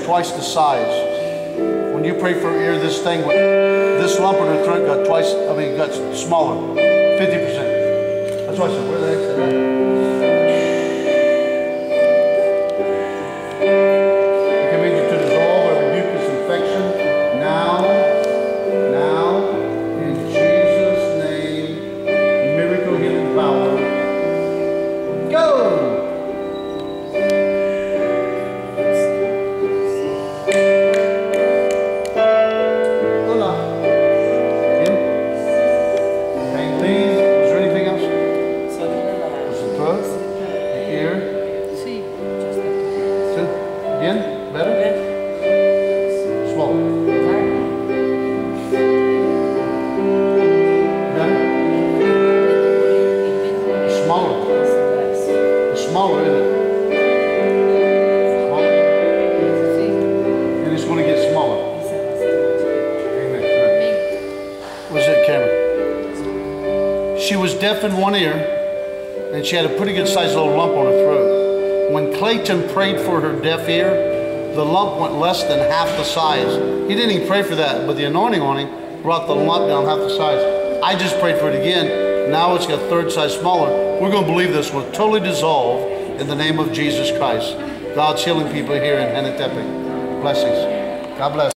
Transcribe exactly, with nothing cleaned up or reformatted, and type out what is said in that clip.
twice the size. When you pray for her ear, this thing, went, this lump in her throat got twice, I mean, got smaller, fifty percent. That's why I said, where the heck is that? I command you to dissolve or rebuke this infection now, now, in Jesus' name, miracle healing power. Go! Bien? Better? Small. Better? It's smaller. It's smaller, isn't it? Smaller? And it's going to get smaller. Amen. What's that, Cameron? She was deaf in one ear, and she had a pretty good sized little lump on her throat. When Clayton prayed for her deaf ear, the lump went less than half the size. He didn't even pray for that, but the anointing on him brought the lump down half the size. I just prayed for it again. Now it's got third size smaller. We're going to believe this will totally dissolve in the name of Jesus Christ. God's healing people here in Hanetepe. Blessings. God bless.